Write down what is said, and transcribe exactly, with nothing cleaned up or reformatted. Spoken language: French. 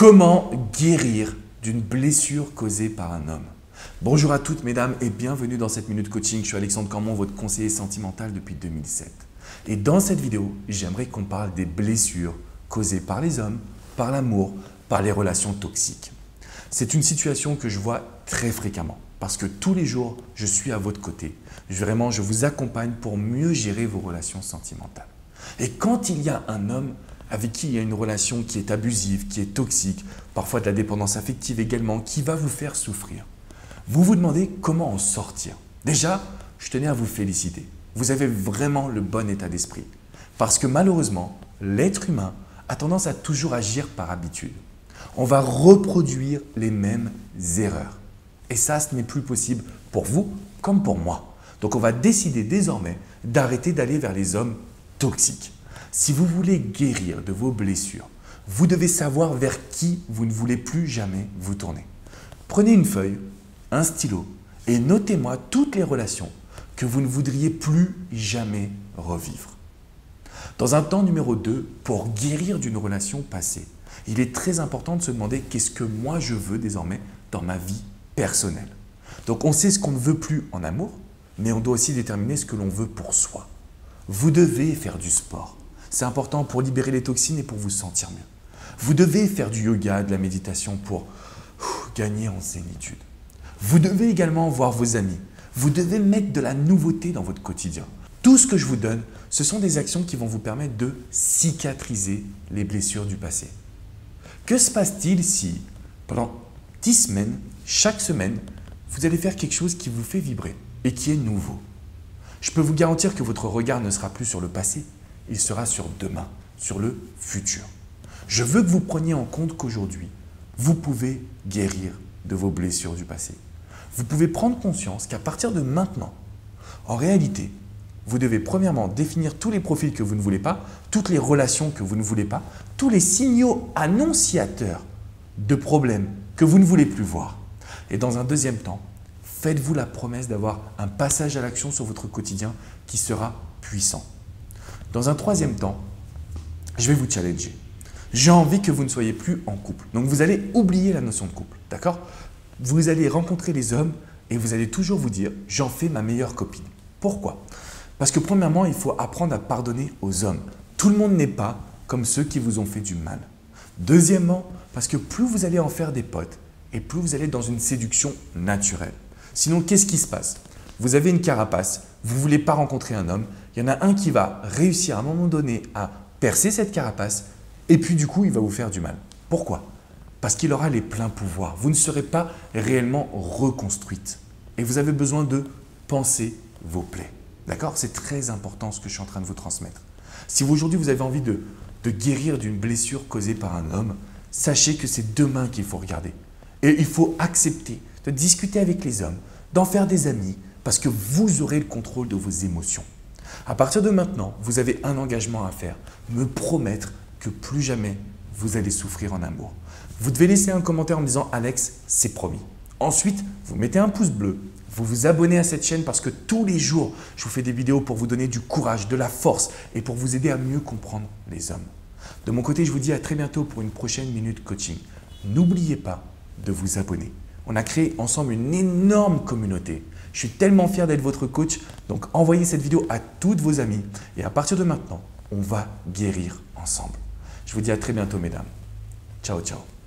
Comment guérir d'une blessure causée par un homme? Bonjour à toutes mesdames et bienvenue dans cette minute coaching. Je suis Alexandre Camon, votre conseiller sentimental depuis deux mille sept. Et dans cette vidéo, j'aimerais qu'on parle des blessures causées par les hommes, par l'amour, par les relations toxiques. C'est une situation que je vois très fréquemment parce que tous les jours, je suis à votre côté. Vraiment, je vous accompagne pour mieux gérer vos relations sentimentales. Et quand il y a un homme avec qui il y a une relation qui est abusive, qui est toxique, parfois de la dépendance affective également, qui va vous faire souffrir, vous vous demandez comment en sortir. Déjà, je tenais à vous féliciter. Vous avez vraiment le bon état d'esprit. Parce que malheureusement, l'être humain a tendance à toujours agir par habitude. On va reproduire les mêmes erreurs. Et ça, ce n'est plus possible pour vous comme pour moi. Donc on va décider désormais d'arrêter d'aller vers les hommes toxiques. Si vous voulez guérir de vos blessures, vous devez savoir vers qui vous ne voulez plus jamais vous tourner. Prenez une feuille, un stylo et notez-moi toutes les relations que vous ne voudriez plus jamais revivre. Dans un temps numéro deux, pour guérir d'une relation passée, il est très important de se demander qu'est-ce que moi je veux désormais dans ma vie personnelle. Donc on sait ce qu'on ne veut plus en amour, mais on doit aussi déterminer ce que l'on veut pour soi. Vous devez faire du sport. C'est important pour libérer les toxines et pour vous sentir mieux. Vous devez faire du yoga, de la méditation pour ouf, gagner en zénitude. Vous devez également voir vos amis. Vous devez mettre de la nouveauté dans votre quotidien. Tout ce que je vous donne, ce sont des actions qui vont vous permettre de cicatriser les blessures du passé. Que se passe-t-il si, pendant dix semaines, chaque semaine, vous allez faire quelque chose qui vous fait vibrer et qui est nouveau? Je peux vous garantir que votre regard ne sera plus sur le passé, il sera sur demain, sur le futur. Je veux que vous preniez en compte qu'aujourd'hui, vous pouvez guérir de vos blessures du passé. Vous pouvez prendre conscience qu'à partir de maintenant, en réalité, vous devez premièrement définir tous les profils que vous ne voulez pas, toutes les relations que vous ne voulez pas, tous les signaux annonciateurs de problèmes que vous ne voulez plus voir. Et dans un deuxième temps, faites-vous la promesse d'avoir un passage à l'action sur votre quotidien qui sera puissant. Dans un troisième temps, je vais vous challenger. J'ai envie que vous ne soyez plus en couple. Donc vous allez oublier la notion de couple, d'accord? Vous allez rencontrer les hommes et vous allez toujours vous dire « j'en fais ma meilleure copine ». Pourquoi? Parce que premièrement, il faut apprendre à pardonner aux hommes. Tout le monde n'est pas comme ceux qui vous ont fait du mal. Deuxièmement, parce que plus vous allez en faire des potes et plus vous allez être dans une séduction naturelle. Sinon, qu'est-ce qui se passe? Vous avez une carapace, vous ne voulez pas rencontrer un homme, il y en a un qui va réussir à un moment donné à percer cette carapace et puis du coup, il va vous faire du mal. Pourquoi? Parce qu'il aura les pleins pouvoirs. Vous ne serez pas réellement reconstruite et vous avez besoin de penser vos plaies. D'accord? C'est très important ce que je suis en train de vous transmettre. Si aujourd'hui, vous avez envie de, de guérir d'une blessure causée par un homme, sachez que c'est demain qu'il faut regarder. Et il faut accepter de discuter avec les hommes, d'en faire des amis, parce que vous aurez le contrôle de vos émotions. À partir de maintenant, vous avez un engagement à faire, me promettre que plus jamais vous allez souffrir en amour. Vous devez laisser un commentaire en me disant « Alex, c'est promis ». Ensuite, vous mettez un pouce bleu, vous vous abonnez à cette chaîne parce que tous les jours, je vous fais des vidéos pour vous donner du courage, de la force et pour vous aider à mieux comprendre les hommes. De mon côté, je vous dis à très bientôt pour une prochaine Minute Coaching. N'oubliez pas de vous abonner. On a créé ensemble une énorme communauté. Je suis tellement fier d'être votre coach, donc envoyez cette vidéo à toutes vos amies et à partir de maintenant, on va guérir ensemble. Je vous dis à très bientôt mesdames. Ciao, ciao.